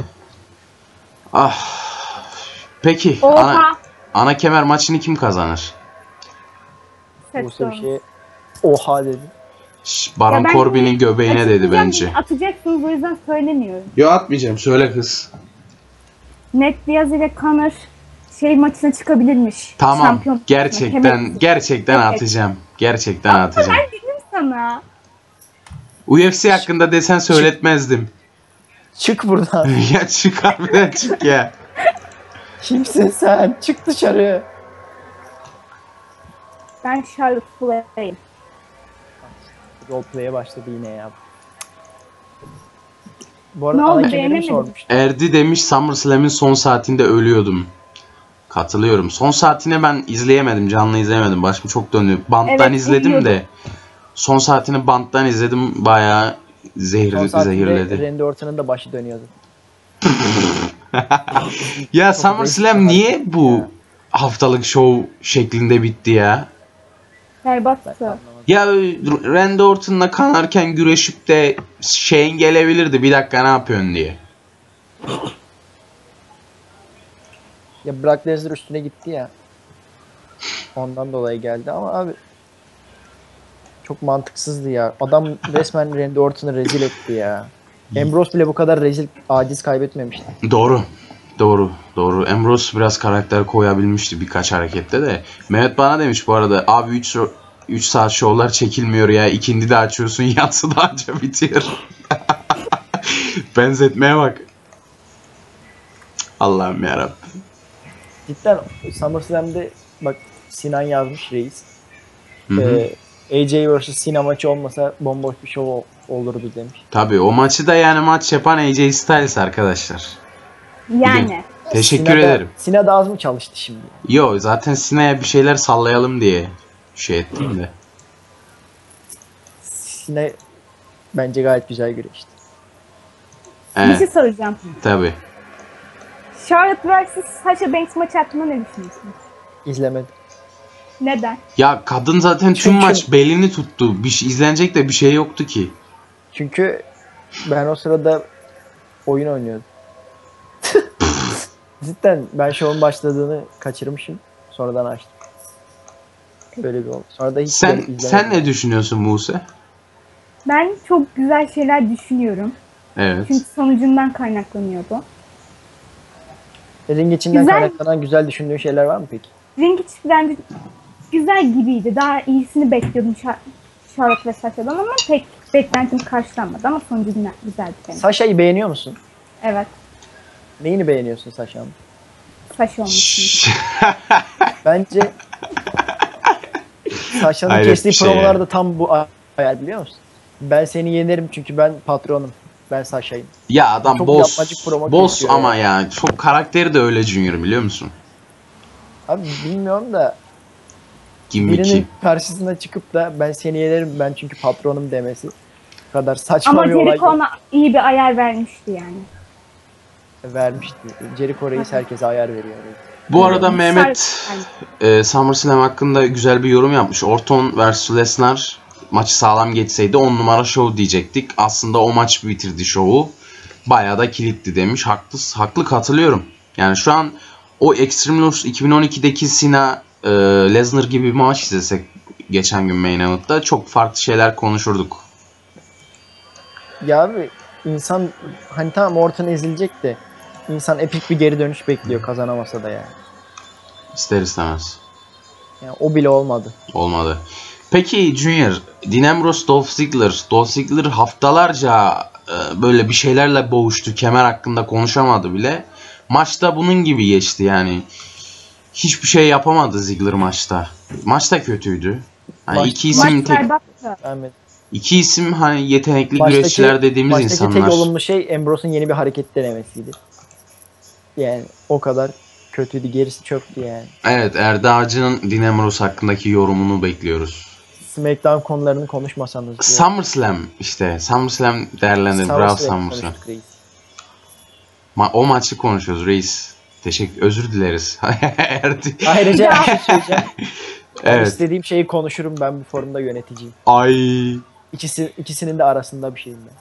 Ah. Peki ana, Oha. ana kemer maçını kim kazanır? Bu bir Ses şey oha dedi. Şş, Baron Ya ben Corbin'in göbeğine dedi Açıklayacağım bence. diye Atacaksınız o yüzden söylemiyorum. Yo atmayacağım söyle kız. Ned Diaz ile Conor şey maçına çıkabilirmiş. Tamam Şampiyon gerçekten maçına. gerçekten Evet. atacağım. Gerçekten atacağım. Ben dedim sana. U F C hakkında desen söyletmezdim. Çık buradan. Ya çık harbiden çık ya. Kimsin sen? Çık dışarı. Ben Charlotte Flair'im. Roleplay'e başladı yine ya. Bu Ne arada oldu, ana kemerimi beğenemedin? sormuş. Erdi demiş SummerSlam'in son saatinde ölüyordum. Katılıyorum. Son saatini ben izleyemedim. Canlı izleyemedim. Başım çok dönüyor. Banttan Evet, izledim uyuyordum. de. Son saatini banttan izledim. Bayağı Son zehirli, saatinde zehirledi. Randy Orton'un da başı dönüyordu. Ya Çok SummerSlam değişik niye hareket bu ya. haftalık show şeklinde bitti ya? Berbattı. Ya Randy Orton'la kanarken güreşip de şeyin gelebilirdi. Bir dakika ne yapıyorsun diye. Ya Brock Lesnar üstüne gitti ya. Ondan dolayı geldi ama abi çok mantıksızdı ya. Adam resmen Randy Orton'u rezil etti ya. Ambrose bile bu kadar rezil aciz kaybetmemişti. Doğru. Doğru. Doğru. Ambrose biraz karakter koyabilmişti birkaç harekette de. Mehmet bana demiş bu arada. Abi üç üç saat şovlar çekilmiyor ya. İkindi de açıyorsun. Yatsı da anca bitiyor. Benzetmeye bak. Allah'ım yarabbim. Cidden SummerSlam'de bak Sinan yazmış reis. Hı hı. Ee, A J versus. Cena maçı olmasa bomboş bir şov ol- olurdu demiş. Tabii o maçı da yani maç yapan A J Styles arkadaşlar. Yani. Teşekkür Cena da- ederim. Cena da az mı çalıştı şimdi? Yo zaten Sina'ya bir şeyler sallayalım diye şey ettim de. Cena bence gayet güzel güreşti. Bir Evet şey soracağım. tabii. Charlotte versus. Sasha Banks maçı hakkında ne düşünüyorsunuz? İzlemedim. Neden? Ya kadın zaten tüm Çünkü- maç belini tuttu. Bir şey, izlenecek de bir şey yoktu ki. Çünkü ben o sırada oyun oynuyordum. Cidden ben şovun başladığını kaçırmışım. Sonradan açtım. Böyle bir oldu. Sonra da hiç Sen izlemedim. sen ne düşünüyorsun Buse? Ben çok güzel şeyler düşünüyorum. Evet. Çünkü sonucundan kaynaklanıyor bu. Ring içinden Güzel. kaynaklanan güzel düşündüğün şeyler var mı peki? Ring içi bence güzel gibiydi. Daha iyisini bekliyordum. Şar- Charlotte ve Sasha'dan ama pek beklentim karşılanmadı ama sonucu güzel, güzeldi benim. Sasha'yı beğeniyor musun? Evet. Neyini beğeniyorsun Sasha'nın? Sasha olmuş. Bence Sasha'nın Hayret kestiği bir şey promolar ya. da tam bu ayar biliyor musun? Ben seni yenerim çünkü ben patronum. Ben Sasha'yım. Ya adam Çok boss. yapmacık promo Boss kesiyor ama ya. Çok karakteri de öyle Junior biliyor musun? Abi bilmiyorum da Gimmicki. birinin karşısına çıkıp da ben seni yenerim ben çünkü patronum demesi kadar saçma Ama bir olay Jericho ona iyi bir ayar vermişti yani. vermişti. Jericho Reis herkese ayar veriyor. Bu arada Yani Mehmet Sar- e, SummerSlam hakkında güzel bir yorum yapmış. Orton versus Lesnar maçı sağlam geçseydi on numara show diyecektik. Aslında o maç bitirdi şovu. Bayağı da kilitli demiş. Haklı, haklı katılıyorum. Yani şu an o Extreme Rules iki bin on ikideki Cena e, Lesnar gibi bir maç izlesek geçen gün Main Event'ta çok farklı şeyler konuşurduk. Ya abi insan hani tamam Orton ezilecek de insan epik bir geri dönüş bekliyor kazanamasa da yani. İster istemez. Yani o bile olmadı. Olmadı. Peki Junior, Dean Ambrose, Dolph Ziggler. Dolph Ziggler haftalarca e, böyle bir şeylerle boğuştu. Kemer hakkında konuşamadı bile. Maçta bunun gibi geçti yani. Hiçbir şey yapamadı Ziggler maçta. Maç da kötüydü. Yani Maç- iki isim Maç tek, berbattı. Yani iki isim hani yetenekli Maçtaki- güreşçiler dediğimiz maçtaki insanlar. tek olumlu şey Ambrose'un yeni bir hareket denemesiydi. Yani o kadar kötüydü. Gerisi çöktü yani. Evet, Erda Ağacı'nın Dean Ambrose hakkındaki yorumunu bekliyoruz. SmackDown konularını konuşmasanız diyor. SummerSlam işte. SummerSlam değerlendir. Bravo SummerSlam SummerSlam. konuştuk reis. Ma- o maçı konuşuyoruz reis. Teşekkür, özür dileriz. Erdi. Ayrıca bir şey söyleyeceğim. Ben Evet. istediğim şeyi konuşurum. Ben bu forumda yöneticiyim. Ay. İkisi, ikisinin de arasında bir şeyim ben.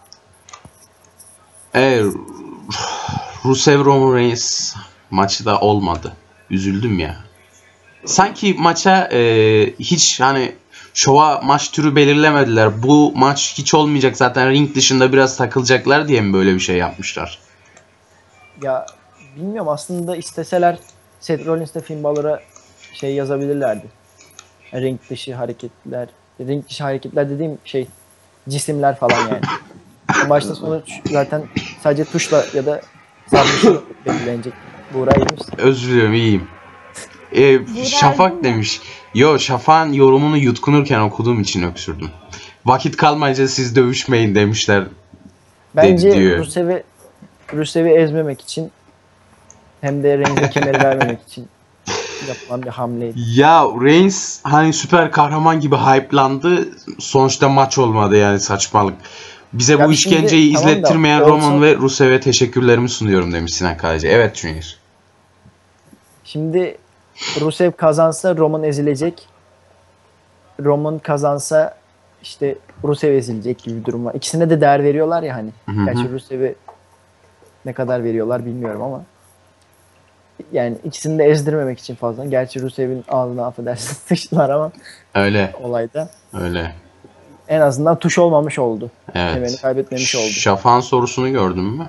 Evet. Rusev Roman Reigns maçı da olmadı. Üzüldüm ya. Sanki maça e, hiç hani şova maç türü belirlemediler. Bu maç hiç olmayacak zaten ring dışında biraz takılacaklar diye mi böyle bir şey yapmışlar? Ya bilmiyorum aslında isteseler Seth Rollins'le Finn Balor'a şey yazabilirlerdi. Ring dışı hareketler. Ring dışı hareketler dediğim şey cisimler falan yani. O maçta sonuç zaten sadece tuşla ya da sarmışla belirlenecek. Buğra iyi misin? Özür dilerim iyiyim. E, Şafak demiş. Yo Şafak'ın yorumunu yutkunurken okuduğum için öksürdüm. Vakit kalmayınca siz dövüşmeyin demişler. Bence diyor. Rusev'i Rusev'i ezmemek için hem de Reigns'e kemeri vermemek için yapılan bir hamleydi. Ya Reigns hani süper kahraman gibi hype'landı. Sonuçta maç olmadı yani saçmalık. Bize Ya bu şimdi işkenceyi tamam da izlettirmeyen olsa- Roman ve Rusev'e teşekkürlerimi sunuyorum demiş Sinan Kaleci. Evet Junior. Şimdi Rusev kazansa Roman ezilecek. Roman kazansa işte Rusev ezilecek gibi bir durum var. İkisine de değer veriyorlar ya hani. Hı hı. Gerçi Rusev'e ne kadar veriyorlar bilmiyorum ama. Yani ikisini de ezdirmemek için fazla. Gerçi Rusev'in ağzına affedersin sıçtılar ama Öyle olayda. öyle. En azından tuş olmamış oldu. Kemerini Evet. kaybetmemiş oldu. Şafak'ın sorusunu gördün mü?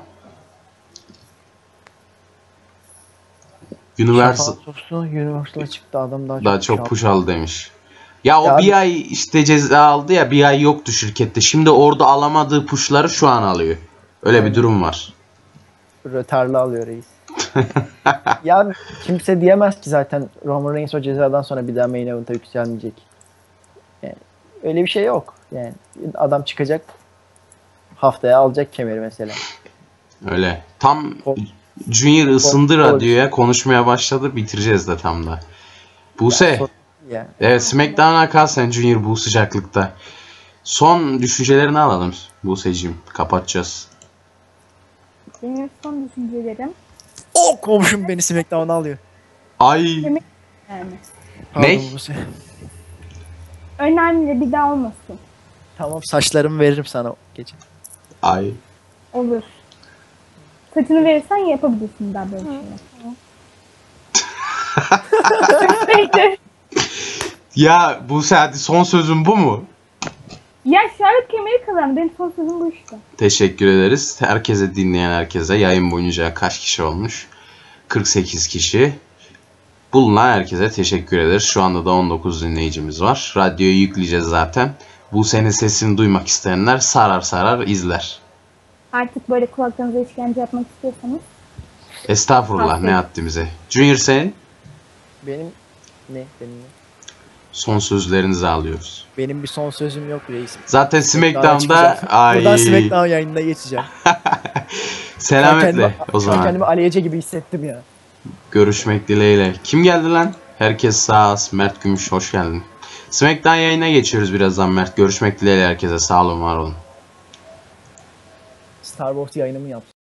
Universal Şafak sosu Universal'a çıktı adam daha çok. daha çok şampiyon. push aldı demiş. Ya o Ya bir ay işte ceza aldı ya bir ay yoktu şirkette. Şimdi orada alamadığı pushları şu an alıyor. Öyle bir durum var. Rötarlı alıyor reis. Ya kimse diyemez ki zaten Roman Reigns o cezadan sonra bir daha main event'a yükselmeyecek. Yani öyle bir şey yok. Yani adam çıkacak haftaya alacak kemeri mesela. Öyle. Tam O- Junior ısındı o- radyoya konuşmaya başladı bitireceğiz de tam da. Buse. Sor- Yani Evet SmackDown'a kal sen Junior bu sıcaklıkta. Son düşüncelerini alalım Buse'cim. Kapatacağız. Benim son düşüncelerim o komşum beni SmackDown'a alıyor. Ay. yani Ne? Buse. önemli bir daha olmasın. Tamam saçlarımı veririm sana gece. Ay. Olur. Saçını verirsen yapabilirsin daha böyle şeyler. Neyse. Ya Buse hadi son sözün bu mu? Ya Charlotte kemeri kazandı. Benim son sözüm bu işte. Teşekkür ederiz. Herkese dinleyen herkese. Yayın boyunca kaç kişi olmuş? kırk sekiz kişi. Bulunan herkese teşekkür ederiz. Şu anda da on dokuz dinleyicimiz var. Radyoyu yükleyeceğiz zaten. Bu senin sesini duymak isteyenler sarar sarar izler. Artık böyle kulaklarınıza işkence yapmak istiyorsanız. Estağfurullah, Aferin. ne haddimize. Junior senin Benim ne? Benim ne? son sözlerinizi alıyoruz. Benim bir son sözüm yok reisim. Zaten Smackdown'a Smackdown'da çıkacağım. ay Buradan Smackdown yayınına geçeceğim. selametle Kendimi- o Şu an zaman. kendimi Aliyece gibi hissettim ya. Görüşmek dileğiyle. Kim geldi lan? Herkes sağ olsun. Mert Gümüş hoş geldin. Smackdown yayına geçiyoruz birazdan Mert. Görüşmek dileğiyle herkese. Sağ olun, var olun. Star Wars yayını mı yapsın?